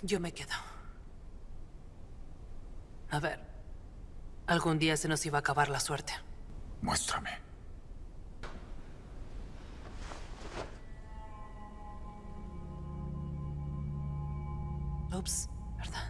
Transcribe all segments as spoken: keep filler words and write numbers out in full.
Yo me quedo. A ver, algún día se nos iba a acabar la suerte. Muéstrame. Ups, ¿verdad?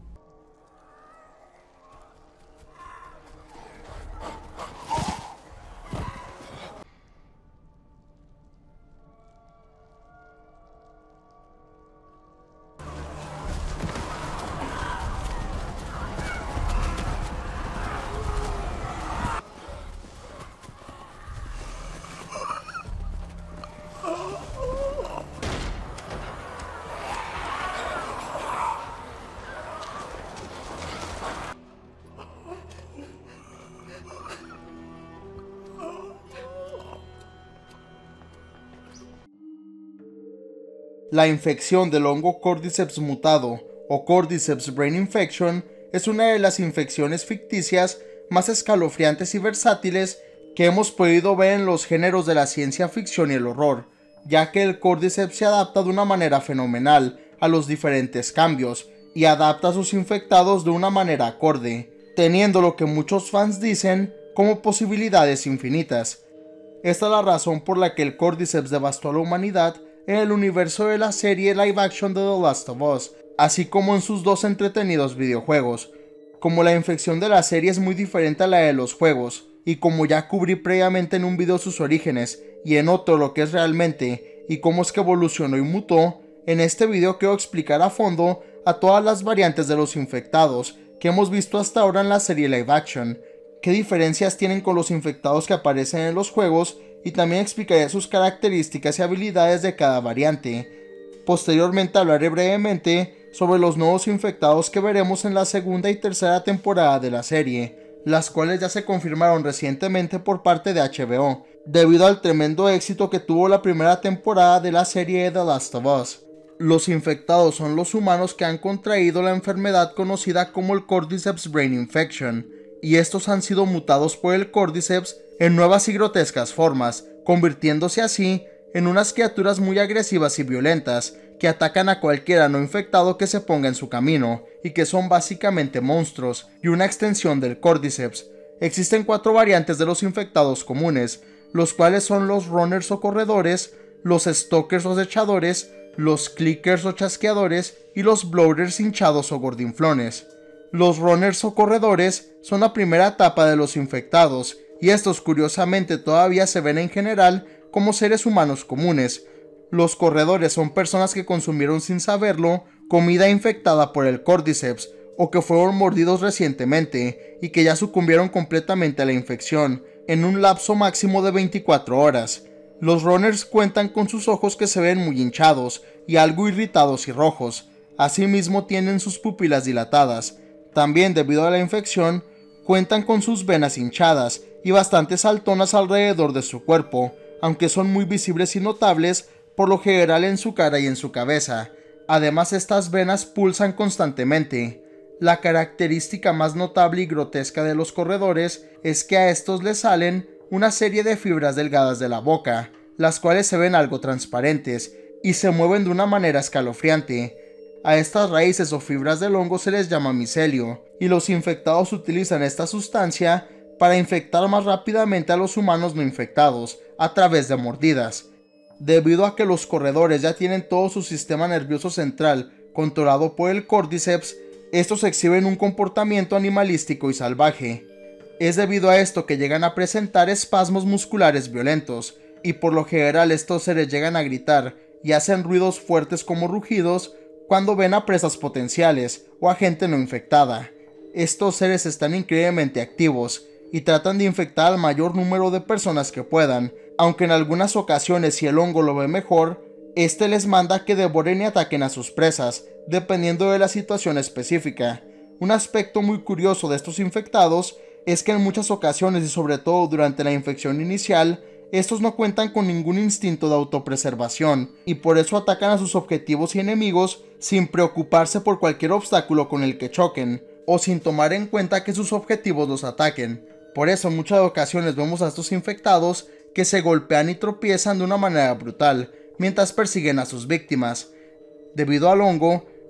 La infección del hongo Cordyceps mutado o Cordyceps Brain Infection es una de las infecciones ficticias más escalofriantes y versátiles que hemos podido ver en los géneros de la ciencia ficción y el horror, ya que el Cordyceps se adapta de una manera fenomenal a los diferentes cambios y adapta a sus infectados de una manera acorde, teniendo lo que muchos fans dicen como posibilidades infinitas. Esta es la razón por la que el Cordyceps devastó a la humanidad en el universo de la serie live action de The Last of Us, así como en sus dos entretenidos videojuegos. Como la infección de la serie es muy diferente a la de los juegos, y como ya cubrí previamente en un video sus orígenes, y en otro lo que es realmente, y cómo es que evolucionó y mutó, en este video quiero explicar a fondo a todas las variantes de los infectados que hemos visto hasta ahora en la serie live action, qué diferencias tienen con los infectados que aparecen en los juegos, y también explicaré sus características y habilidades de cada variante. Posteriormente hablaré brevemente sobre los nuevos infectados que veremos en la segunda y tercera temporada de la serie, las cuales ya se confirmaron recientemente por parte de H B O, debido al tremendo éxito que tuvo la primera temporada de la serie The Last of Us. Los infectados son los humanos que han contraído la enfermedad conocida como el Cordyceps Brain Infection, y estos han sido mutados por el Cordyceps en nuevas y grotescas formas, convirtiéndose así en unas criaturas muy agresivas y violentas que atacan a cualquiera no infectado que se ponga en su camino, y que son básicamente monstruos y una extensión del Cordyceps. Existen cuatro variantes de los infectados comunes, los cuales son los runners o corredores, los stalkers o acechadores, los clickers o chasqueadores y los bloaters hinchados o gordinflones. Los runners o corredores son la primera etapa de los infectados, y estos curiosamente todavía se ven en general como seres humanos comunes. Los corredores son personas que consumieron sin saberlo comida infectada por el Cordyceps, o que fueron mordidos recientemente y que ya sucumbieron completamente a la infección en un lapso máximo de veinticuatro horas. Los runners cuentan con sus ojos que se ven muy hinchados y algo irritados y rojos. Asimismo tienen sus pupilas dilatadas. También, debido a la infección, cuentan con sus venas hinchadas y bastante saltonas alrededor de su cuerpo, aunque son muy visibles y notables por lo general en su cara y en su cabeza. Además, estas venas pulsan constantemente. La característica más notable y grotesca de los corredores es que a estos les salen una serie de fibras delgadas de la boca, las cuales se ven algo transparentes y se mueven de una manera escalofriante. A estas raíces o fibras del hongo se les llama micelio, y los infectados utilizan esta sustancia para infectar más rápidamente a los humanos no infectados, a través de mordidas. Debido a que los corredores ya tienen todo su sistema nervioso central controlado por el Cordyceps, estos exhiben un comportamiento animalístico y salvaje. Es debido a esto que llegan a presentar espasmos musculares violentos, y por lo general estos seres llegan a gritar y hacen ruidos fuertes como rugidos cuando ven a presas potenciales o a gente no infectada. Estos seres están increíblemente activos y tratan de infectar al mayor número de personas que puedan, aunque en algunas ocasiones, si el hongo lo ve mejor, este les manda que devoren y ataquen a sus presas, dependiendo de la situación específica. Un aspecto muy curioso de estos infectados es que en muchas ocasiones, y sobre todo durante la infección inicial, estos no cuentan con ningún instinto de autopreservación, y por eso atacan a sus objetivos y enemigos sin preocuparse por cualquier obstáculo con el que choquen, o sin tomar en cuenta que sus objetivos los ataquen. Por eso en muchas ocasiones vemos a estos infectados que se golpean y tropiezan de una manera brutal, mientras persiguen a sus víctimas. Debido al hongo,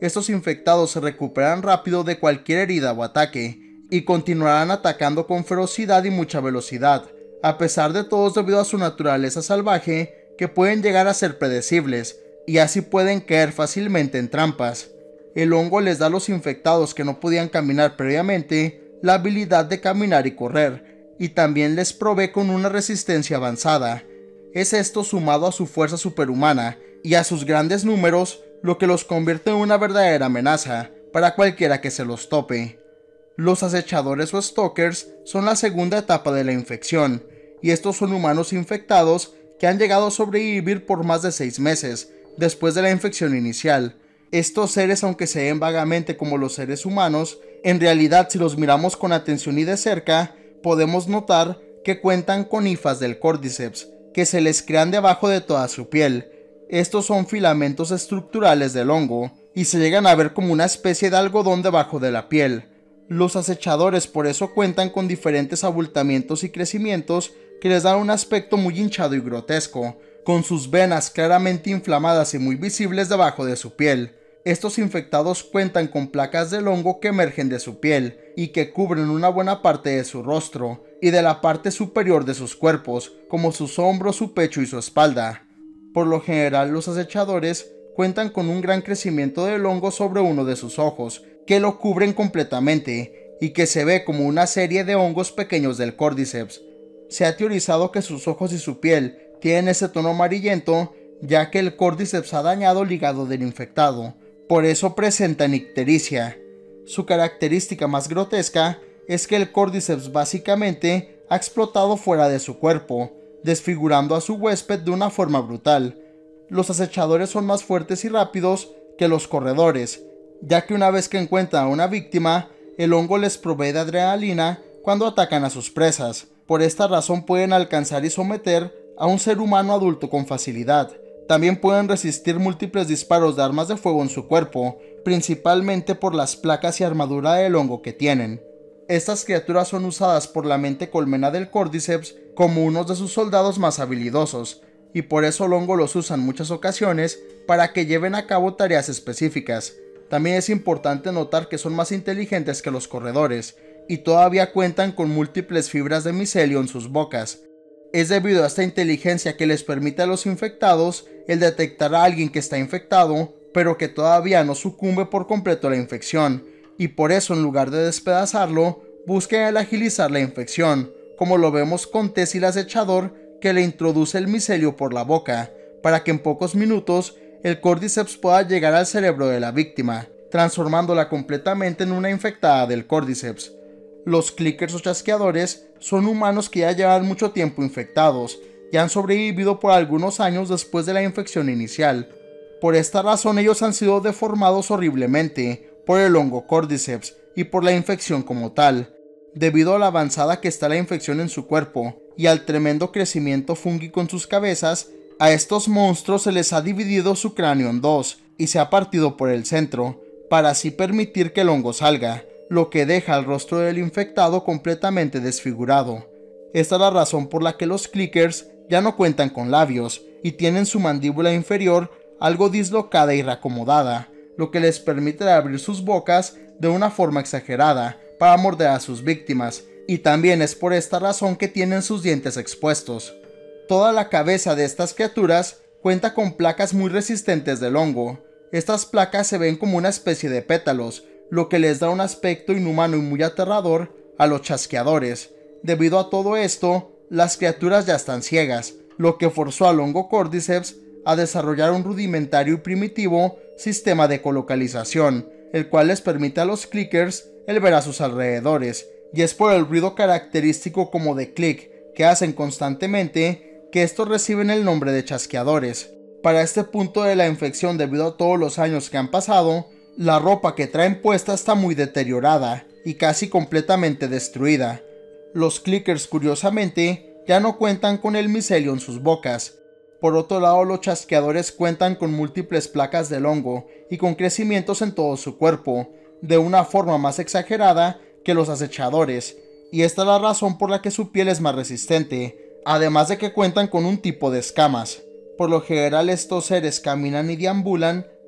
estos infectados se recuperan rápido de cualquier herida o ataque, y continuarán atacando con ferocidad y mucha velocidad, a pesar de todo debido a su naturaleza salvaje, que pueden llegar a ser predecibles, y así pueden caer fácilmente en trampas. El hongo les da a los infectados que no podían caminar previamente la habilidad de caminar y correr, y también les provee con una resistencia avanzada. Es esto sumado a su fuerza superhumana y a sus grandes números lo que los convierte en una verdadera amenaza para cualquiera que se los tope. Los acechadores o stalkers son la segunda etapa de la infección, y estos son humanos infectados que han llegado a sobrevivir por más de seis meses después de la infección inicial. Estos seres, aunque se ven vagamente como los seres humanos, en realidad si los miramos con atención y de cerca, podemos notar que cuentan con hifas del Cordyceps, que se les crean debajo de toda su piel. Estos son filamentos estructurales del hongo, y se llegan a ver como una especie de algodón debajo de la piel. Los acechadores por eso cuentan con diferentes abultamientos y crecimientos que les dan un aspecto muy hinchado y grotesco, con sus venas claramente inflamadas y muy visibles debajo de su piel. Estos infectados cuentan con placas del hongo que emergen de su piel y que cubren una buena parte de su rostro y de la parte superior de sus cuerpos, como sus hombros, su pecho y su espalda. Por lo general, los acechadores cuentan con un gran crecimiento del hongo sobre uno de sus ojos, que lo cubren completamente y que se ve como una serie de hongos pequeños del Cordyceps. Se ha teorizado que sus ojos y su piel tienen ese tono amarillento, ya que el Cordyceps ha dañado el hígado del infectado. Por eso presentan ictericia. Su característica más grotesca es que el Cordyceps básicamente ha explotado fuera de su cuerpo, desfigurando a su huésped de una forma brutal. Los acechadores son más fuertes y rápidos que los corredores, ya que una vez que encuentran a una víctima, el hongo les provee de adrenalina cuando atacan a sus presas. Por esta razón pueden alcanzar y someter a un ser humano adulto con facilidad. También pueden resistir múltiples disparos de armas de fuego en su cuerpo, principalmente por las placas y armadura del hongo que tienen. Estas criaturas son usadas por la mente colmena del Cordyceps como unos de sus soldados más habilidosos, y por eso el hongo los usa en muchas ocasiones para que lleven a cabo tareas específicas. También es importante notar que son más inteligentes que los corredores, y todavía cuentan con múltiples fibras de micelio en sus bocas. Es debido a esta inteligencia que les permite a los infectados el detectar a alguien que está infectado, pero que todavía no sucumbe por completo a la infección, y por eso en lugar de despedazarlo, buscan el agilizar la infección, como lo vemos con Tess y el acechador, que le introduce el micelio por la boca, para que en pocos minutos el Cordyceps pueda llegar al cerebro de la víctima, transformándola completamente en una infectada del Cordyceps. Los clickers o chasqueadores son humanos que ya llevan mucho tiempo infectados y han sobrevivido por algunos años después de la infección inicial. Por esta razón ellos han sido deformados horriblemente por el hongo Cordyceps y por la infección como tal, debido a la avanzada que está la infección en su cuerpo y al tremendo crecimiento fúngico en sus cabezas. A estos monstruos se les ha dividido su cráneo en dos y se ha partido por el centro, para así permitir que el hongo salga, lo que deja al rostro del infectado completamente desfigurado. Esta es la razón por la que los clickers ya no cuentan con labios y tienen su mandíbula inferior algo dislocada y reacomodada, lo que les permite abrir sus bocas de una forma exagerada para morder a sus víctimas, y también es por esta razón que tienen sus dientes expuestos. Toda la cabeza de estas criaturas cuenta con placas muy resistentes del hongo. Estas placas se ven como una especie de pétalos, lo que les da un aspecto inhumano y muy aterrador a los chasqueadores. Debido a todo esto, las criaturas ya están ciegas, lo que forzó al hongo Cordyceps a desarrollar un rudimentario y primitivo sistema de ecolocalización, el cual les permite a los clickers el ver a sus alrededores, y es por el ruido característico como de click que hacen constantemente que estos reciben el nombre de chasqueadores. Para este punto de la infección, debido a todos los años que han pasado, la ropa que traen puesta está muy deteriorada y casi completamente destruida. Los clickers, curiosamente, ya no cuentan con el micelio en sus bocas. Por otro lado, los chasqueadores cuentan con múltiples placas del hongo y con crecimientos en todo su cuerpo, de una forma más exagerada que los acechadores, y esta es la razón por la que su piel es más resistente, además de que cuentan con un tipo de escamas. Por lo general, estos seres caminan y deambulan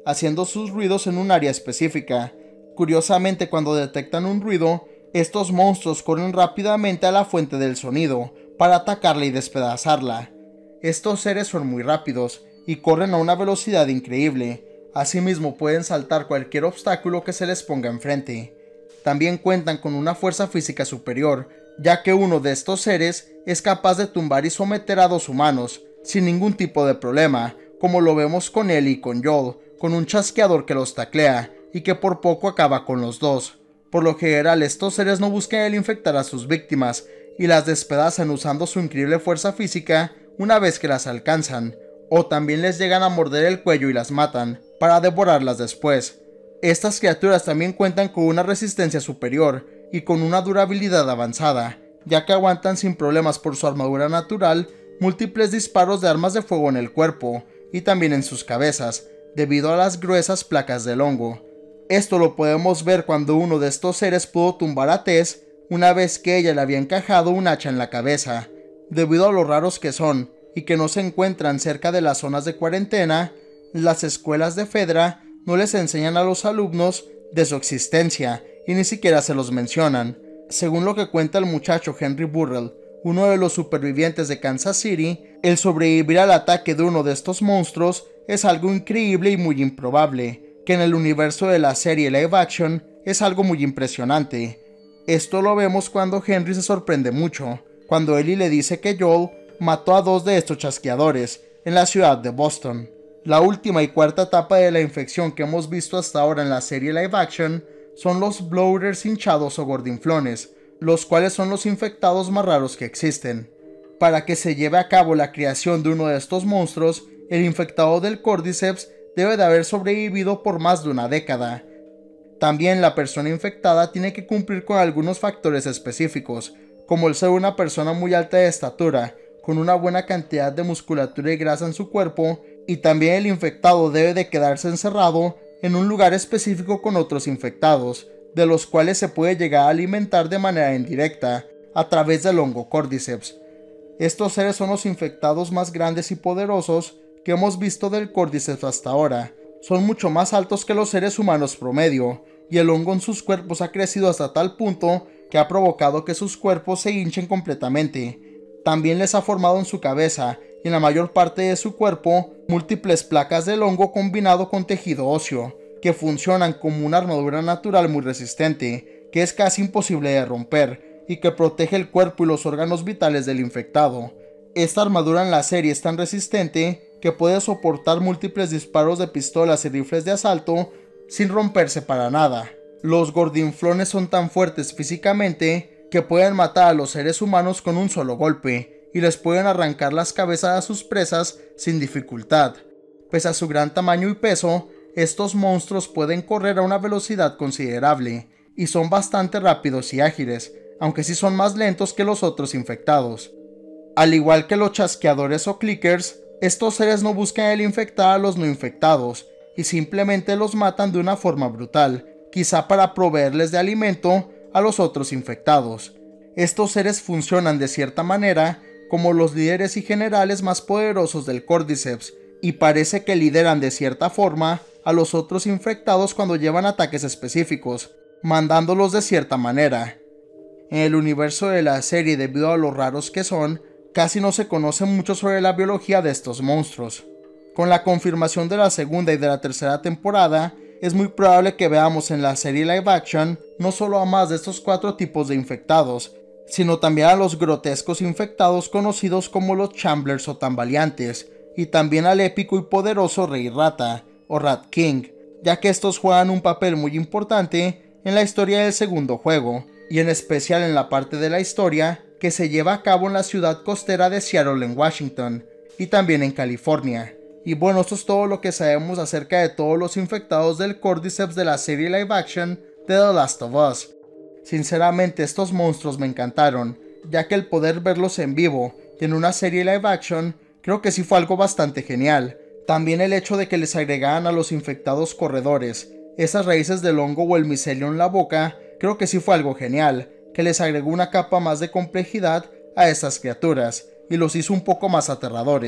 haciendo sus ruidos en un área específica. Curiosamente, cuando detectan un ruido, estos monstruos corren rápidamente a la fuente del sonido para atacarla y despedazarla. Estos seres son muy rápidos y corren a una velocidad increíble. Asimismo, pueden saltar cualquier obstáculo que se les ponga enfrente. También cuentan con una fuerza física superior, ya que uno de estos seres es capaz de tumbar y someter a dos humanos sin ningún tipo de problema, como lo vemos con Ellie y con Joel, con un chasqueador que los taclea y que por poco acaba con los dos. Por lo general, estos seres no buscan el infectar a sus víctimas y las despedazan usando su increíble fuerza física una vez que las alcanzan, o también les llegan a morder el cuello y las matan, para devorarlas después. Estas criaturas también cuentan con una resistencia superior y con una durabilidad avanzada, ya que aguantan sin problemas por su armadura natural múltiples disparos de armas de fuego en el cuerpo y también en sus cabezas, debido a las gruesas placas del hongo. Esto lo podemos ver cuando uno de estos seres pudo tumbar a Tess una vez que ella le había encajado un hacha en la cabeza. Debido a lo raros que son y que no se encuentran cerca de las zonas de cuarentena, las escuelas de Fedra no les enseñan a los alumnos de su existencia y ni siquiera se los mencionan. Según lo que cuenta el muchacho Henry Burrell, uno de los supervivientes de Kansas City, el sobrevivir al ataque de uno de estos monstruos es algo increíble y muy improbable, que en el universo de la serie live action es algo muy impresionante. Esto lo vemos cuando Henry se sorprende mucho, cuando Ellie le dice que Joel mató a dos de estos chasqueadores en la ciudad de Boston. La última y cuarta etapa de la infección que hemos visto hasta ahora en la serie live action son los bloaters hinchados o gordinflones, los cuales son los infectados más raros que existen. Para que se lleve a cabo la creación de uno de estos monstruos, el infectado del Cordyceps debe de haber sobrevivido por más de una década. También la persona infectada tiene que cumplir con algunos factores específicos, como el ser una persona muy alta de estatura, con una buena cantidad de musculatura y grasa en su cuerpo, y también el infectado debe de quedarse encerrado en un lugar específico con otros infectados, de los cuales se puede llegar a alimentar de manera indirecta, a través del hongo Cordyceps. Estos seres son los infectados más grandes y poderosos que hemos visto del Cordyceps hasta ahora. Son mucho más altos que los seres humanos promedio, y el hongo en sus cuerpos ha crecido hasta tal punto que ha provocado que sus cuerpos se hinchen completamente. También les ha formado en su cabeza y en la mayor parte de su cuerpo múltiples placas del hongo combinado con tejido óseo, que funcionan como una armadura natural muy resistente, que es casi imposible de romper, y que protege el cuerpo y los órganos vitales del infectado. Esta armadura en la serie es tan resistente que puede soportar múltiples disparos de pistolas y rifles de asalto sin romperse para nada. Los gordinflones son tan fuertes físicamente que pueden matar a los seres humanos con un solo golpe, y les pueden arrancar las cabezas a sus presas sin dificultad. Pese a su gran tamaño y peso, estos monstruos pueden correr a una velocidad considerable, y son bastante rápidos y ágiles, aunque sí son más lentos que los otros infectados. Al igual que los chasqueadores o clickers, estos seres no buscan el infectar a los no infectados, y simplemente los matan de una forma brutal, quizá para proveerles de alimento a los otros infectados. Estos seres funcionan de cierta manera como los líderes y generales más poderosos del Cordyceps, y parece que lideran de cierta forma a los otros infectados cuando llevan ataques específicos, mandándolos de cierta manera. En el universo de la serie, debido a lo raros que son, casi no se conoce mucho sobre la biología de estos monstruos. Con la confirmación de la segunda y de la tercera temporada, es muy probable que veamos en la serie live action no solo a más de estos cuatro tipos de infectados, sino también a los grotescos infectados conocidos como los Chamblers o tambaleantes, y también al épico y poderoso Rey Rata, o Rat King, ya que estos juegan un papel muy importante en la historia del segundo juego, y en especial en la parte de la historia que se lleva a cabo en la ciudad costera de Seattle en Washington, y también en California. Y bueno, esto es todo lo que sabemos acerca de todos los infectados del Cordyceps de la serie live action de The Last of Us. Sinceramente, estos monstruos me encantaron, ya que el poder verlos en vivo y en una serie live action creo que sí fue algo bastante genial. También el hecho de que les agregaran a los infectados corredores esas raíces del hongo o el micelio en la boca, creo que sí fue algo genial, que les agregó una capa más de complejidad a estas criaturas y los hizo un poco más aterradores.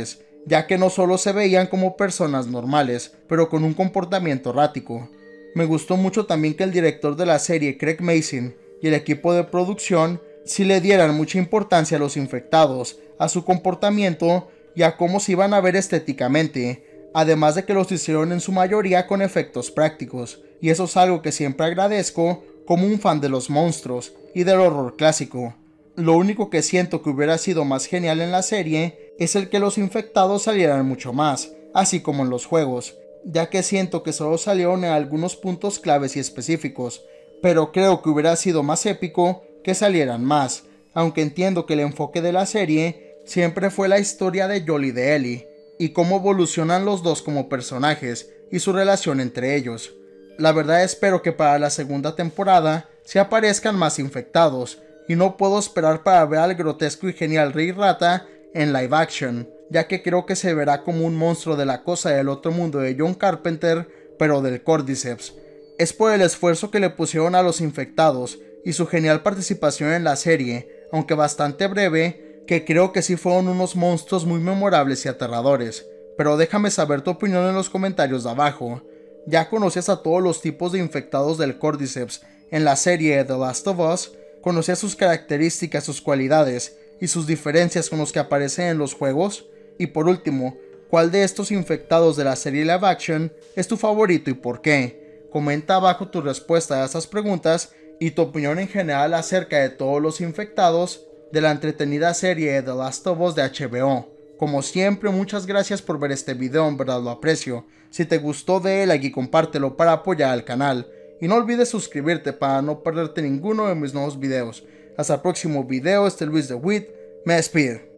ya que no solo se veían como personas normales, pero con un comportamiento errático. Me gustó mucho también que el director de la serie, Craig Mazin, y el equipo de producción sí le dieran mucha importancia a los infectados, a su comportamiento y a cómo se iban a ver estéticamente, además de que los hicieron en su mayoría con efectos prácticos, y eso es algo que siempre agradezco como un fan de los monstruos y del horror clásico. Lo único que siento que hubiera sido más genial en la serie es el que los infectados salieran mucho más, así como en los juegos, ya que siento que solo salieron en algunos puntos claves y específicos, pero creo que hubiera sido más épico que salieran más, aunque entiendo que el enfoque de la serie siempre fue la historia de Joel y de Ellie, y cómo evolucionan los dos como personajes y su relación entre ellos. La verdad espero que para la segunda temporada se aparezcan más infectados, y no puedo esperar para ver al grotesco y genial Rey Rata en live action, ya que creo que se verá como un monstruo de la cosa del otro mundo de John Carpenter, pero del Cordyceps. Es por el esfuerzo que le pusieron a los infectados y su genial participación en la serie, aunque bastante breve, que creo que sí fueron unos monstruos muy memorables y aterradores. Pero déjame saber tu opinión en los comentarios de abajo. ¿Ya conoces a todos los tipos de infectados del Cordyceps en la serie The Last of Us? ¿Conocías sus características, sus cualidades y sus diferencias con los que aparecen en los juegos? Y por último, ¿cuál de estos infectados de la serie live action es tu favorito y por qué? Comenta abajo tu respuesta a estas preguntas y tu opinión en general acerca de todos los infectados de la entretenida serie The Last of Us de H B O. Como siempre, muchas gracias por ver este video, en verdad lo aprecio. Si te gustó, dale like y compártelo para apoyar al canal. Y no olvides suscribirte para no perderte ninguno de mis nuevos videos. Hasta el próximo video, este Luis de Witt me despido.